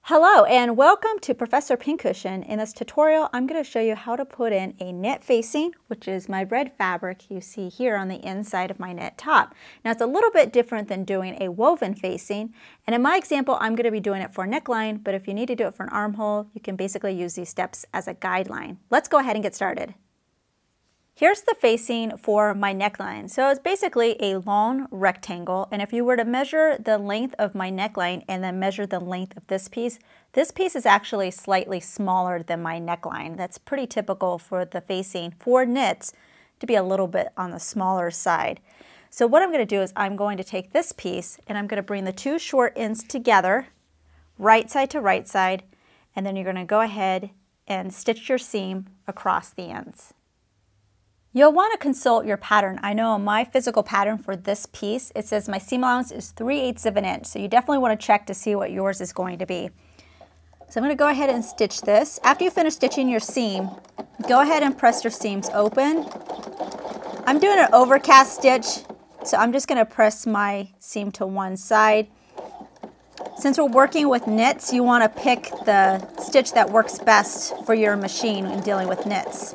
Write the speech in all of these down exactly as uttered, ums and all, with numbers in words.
Hello and welcome to Professor Pincushion. In this tutorial, I'm going to show you how to put in a knit facing, which is my red fabric you see here on the inside of my knit top. Now it's a little bit different than doing a woven facing, and in my example, I'm going to be doing it for a neckline, but if you need to do it for an armhole, you can basically use these steps as a guideline. Let's go ahead and get started. Here's the facing for my neckline. So it's basically a long rectangle, and if you were to measure the length of my neckline and then measure the length of this piece, this piece is actually slightly smaller than my neckline. That's pretty typical for the facing for knits to be a little bit on the smaller side. So what I'm going to do is I'm going to take this piece and I'm going to bring the two short ends together, right side to right side, and then you're going to go ahead and stitch your seam across the ends. You'll want to consult your pattern. I know on my physical pattern for this piece, it says my seam allowance is three eighths of an inch. So you definitely want to check to see what yours is going to be. So I'm going to go ahead and stitch this. After you finish stitching your seam, go ahead and press your seams open. I'm doing an overcast stitch, so I'm just going to press my seam to one side. Since we're working with knits, you want to pick the stitch that works best for your machine when dealing with knits.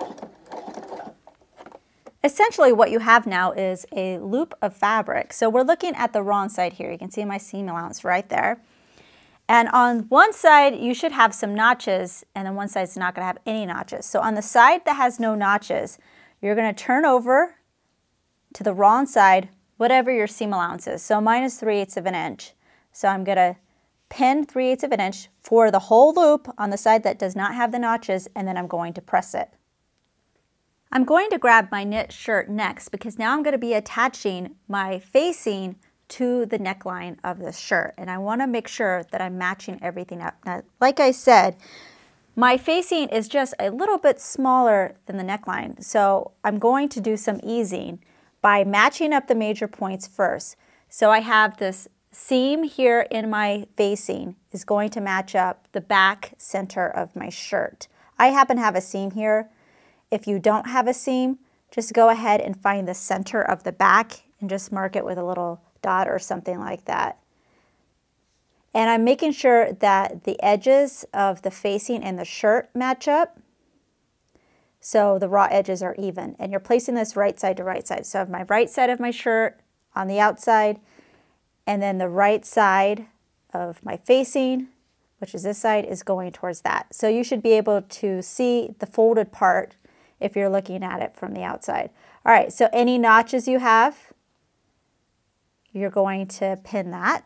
Essentially what you have now is a loop of fabric. So we're looking at the wrong side here. You can see my seam allowance right there. And on one side you should have some notches, and then one side is not going to have any notches. So on the side that has no notches, you're going to turn over to the wrong side, whatever your seam allowance is. So mine is three eighths of an inch. So I'm going to pin three eighths of an inch for the whole loop on the side that does not have the notches, and then I'm going to press it. I'm going to grab my knit shirt next because now I'm going to be attaching my facing to the neckline of this shirt, and I want to make sure that I'm matching everything up. Now, like I said, my facing is just a little bit smaller than the neckline, so I'm going to do some easing by matching up the major points first. So I have this seam here in my facing is going to match up the back center of my shirt. I happen to have a seam here. If you don't have a seam, just go ahead and find the center of the back and just mark it with a little dot or something like that. And I'm making sure that the edges of the facing and the shirt match up so the raw edges are even. And you're placing this right side to right side. So I have my right side of my shirt on the outside, and then the right side of my facing, which is this side, is going towards that. So you should be able to see the folded part if you're looking at it from the outside. All right, so any notches you have, you're going to pin that.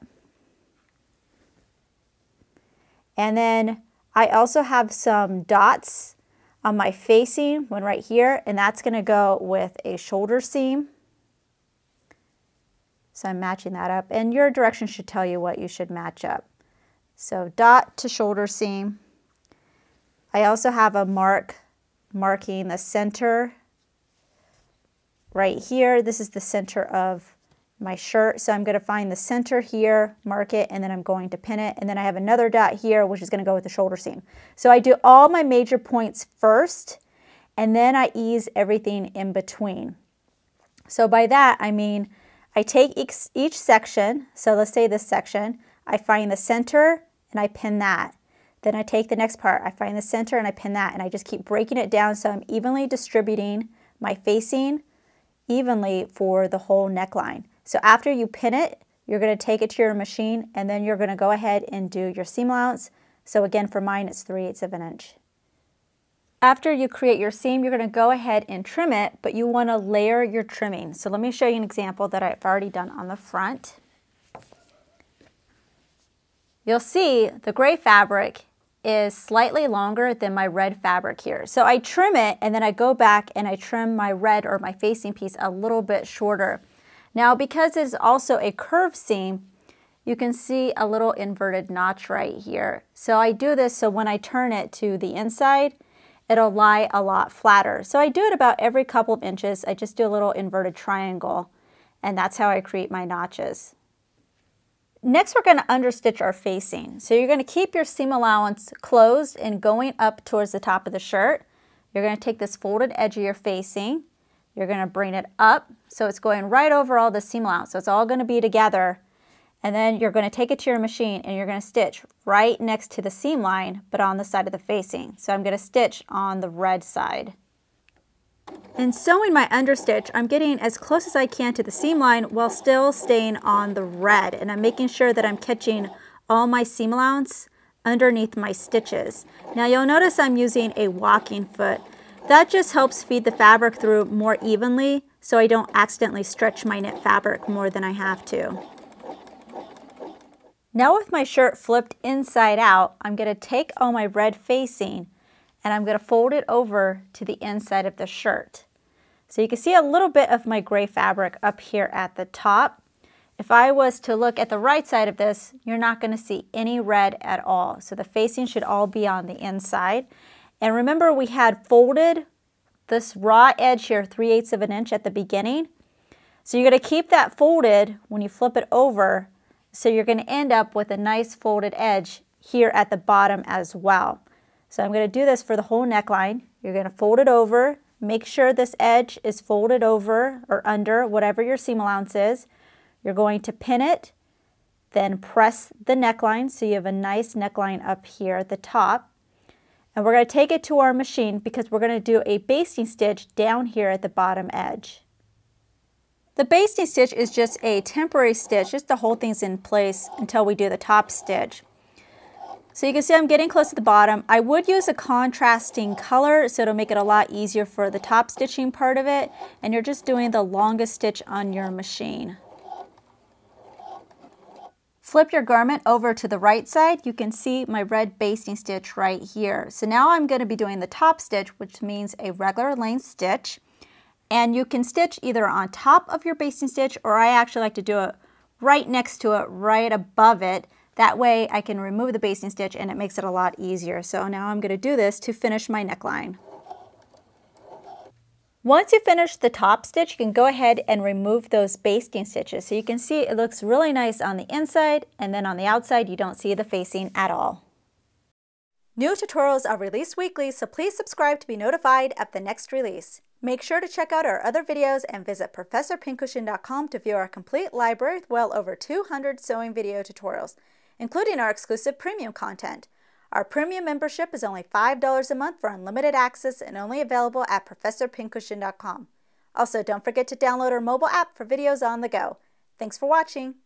And then I also have some dots on my facing, one right here, and that's going to go with a shoulder seam. So I'm matching that up, and your direction should tell you what you should match up. So dot to shoulder seam. I also have a mark marking the center right here. This is the center of my shirt, so I'm going to find the center here, mark it, and then I'm going to pin it, and then I have another dot here which is going to go with the shoulder seam. So I do all my major points first, and then I ease everything in between. So by that I mean I take each, each section, so let's say this section, I find the center and I pin that. Then I take the next part, I find the center and I pin that, and I just keep breaking it down so I'm evenly distributing my facing evenly for the whole neckline. So after you pin it, you're going to take it to your machine, and then you're going to go ahead and do your seam allowance. So again, for mine it's three eighths of an inch. After you create your seam, you're going to go ahead and trim it, but you want to layer your trimming. So let me show you an example that I've already done on the front. You'll see the gray fabric is slightly longer than my red fabric here. So I trim it, and then I go back and I trim my red or my facing piece a little bit shorter. Now because it's also a curved seam, you can see a little inverted notch right here. So I do this so when I turn it to the inside, it'll lie a lot flatter. So I do it about every couple of inches. I just do a little inverted triangle, and that's how I create my notches. Next, we're going to understitch our facing. So you're going to keep your seam allowance closed and going up towards the top of the shirt. You're going to take this folded edge of your facing. You're going to bring it up so it's going right over all the seam allowance. So it's all going to be together. And then you're going to take it to your machine and you're going to stitch right next to the seam line, but on the side of the facing. So I'm going to stitch on the red side. In sewing my understitch, I'm getting as close as I can to the seam line while still staying on the red. And I'm making sure that I'm catching all my seam allowance underneath my stitches. Now you'll notice I'm using a walking foot. That just helps feed the fabric through more evenly so I don't accidentally stretch my knit fabric more than I have to. Now with my shirt flipped inside out, I'm going to take all my red facing and I'm going to fold it over to the inside of the shirt. So you can see a little bit of my gray fabric up here at the top. If I was to look at the right side of this, you're not going to see any red at all. So the facing should all be on the inside. And remember, we had folded this raw edge here three eighths of an inch at the beginning. So you're going to keep that folded when you flip it over. So you're going to end up with a nice folded edge here at the bottom as well. So I'm going to do this for the whole neckline. You're going to fold it over. Make sure this edge is folded over or under, whatever your seam allowance is. You're going to pin it, then press the neckline so you have a nice neckline up here at the top. And we're going to take it to our machine because we're going to do a basting stitch down here at the bottom edge. The basting stitch is just a temporary stitch, just to hold things in place until we do the top stitch. So you can see I'm getting close to the bottom. I would use a contrasting color so it'll make it a lot easier for the top stitching part of it. And you're just doing the longest stitch on your machine. Flip your garment over to the right side. You can see my red basting stitch right here. So now I'm going to be doing the top stitch, which means a regular length stitch. And you can stitch either on top of your basting stitch, or I actually like to do it right next to it, right above it. That way I can remove the basting stitch and it makes it a lot easier. So now I'm going to do this to finish my neckline. Once you finish the top stitch, you can go ahead and remove those basting stitches. So you can see it looks really nice on the inside, and then on the outside you don't see the facing at all. New tutorials are released weekly, so please subscribe to be notified of the next release. Make sure to check out our other videos and visit Professor Pincushion dot com to view our complete library with well over two hundred sewing video tutorials, including our exclusive premium content. Our premium membership is only five dollars a month for unlimited access and only available at Professor Pincushion dot com. Also, don't forget to download our mobile app for videos on the go. Thanks for watching.